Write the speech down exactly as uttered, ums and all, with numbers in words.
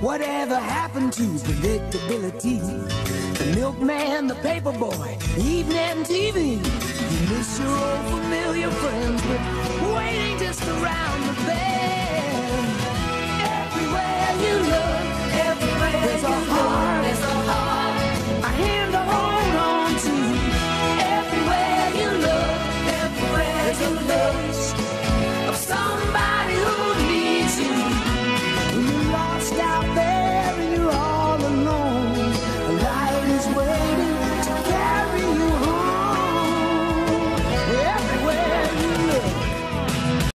Whatever happened to predictability? The milkman, the paperboy, evening T V. You miss your old familiar friends.